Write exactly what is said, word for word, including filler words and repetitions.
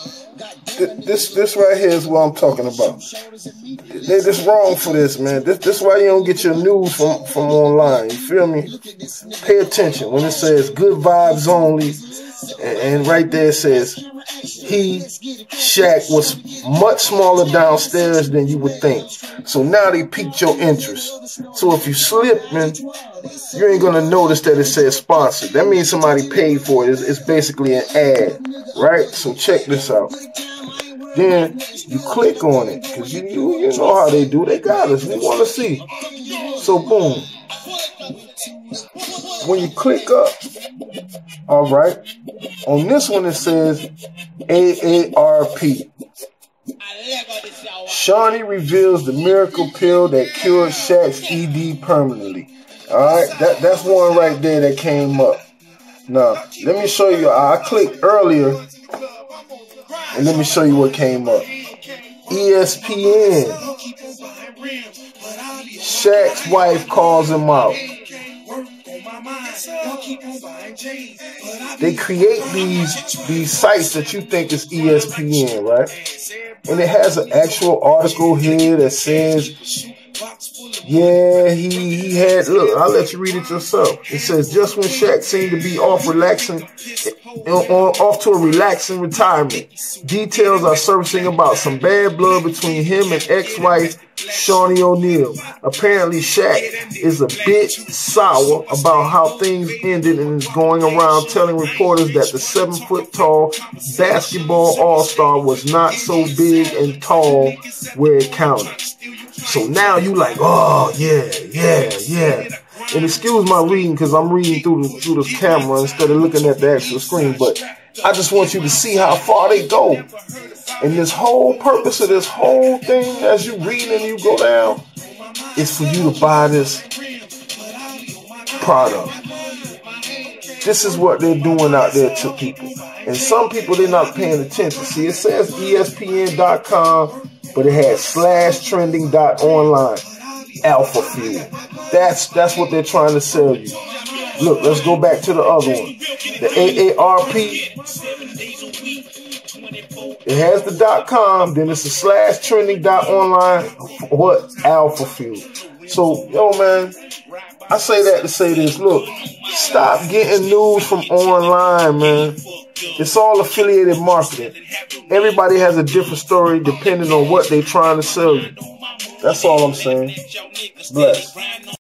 This this right here is what I'm talking about. They just wrong for this, man. This this why you don't get your news from, from online. You feel me? Pay attention when it says good vibes only, and, and right there it says he, Shaq, was much smaller downstairs than you would think. So now they piqued your interest. So if you slip, man, you ain't gonna notice that it says sponsored. That means somebody paid for it. It's, it's basically an ad, right? So check this out. Then you click on it, because you, you, you know how they do. They got us. We want to see. So boom. When you click up, all right, on this one it says A A R P. Shawnee reveals the miracle pill that cured Shaq's E D permanently. All right, that, that's one right there that came up. Now, let me show you. I clicked earlier, and let me show you what came up. E S P N. Shaq's wife calls him out. They create these these sites that you think is E S P N, right? And it has an actual article here that says, yeah, he, he had, look, I'll let you read it yourself. It says, just when Shaq seemed to be off relaxing, off to a relaxing retirement, details are surfacing about some bad blood between him and ex-wife Shawnee O'Neal. Apparently, Shaq is a bit sour about how things ended and is going around telling reporters that the seven-foot-tall basketball all-star was not so big and tall where it counted. So now you like, oh, yeah, yeah, yeah. And excuse my reading because I'm reading through, the, through this camera instead of looking at the actual screen, but I just want you to see how far they go. And this whole purpose of this whole thing, as you read and you go down, is for you to buy this product. This is what they're doing out there to people. And some people, they're not paying attention. See, it says E S P N dot com, but it has slash trending dot online. Alpha Fuel. That's, that's what they're trying to sell you. Look, let's go back to the other one. The A A R P. It has the dot com, then it's a slash trending dot online. What? Alpha Fuel. So, yo, man, I say that to say this. Look, stop getting news from online, man. It's all affiliated marketing. Everybody has a different story depending on what they're trying to sell you. That's all I'm saying. Bless.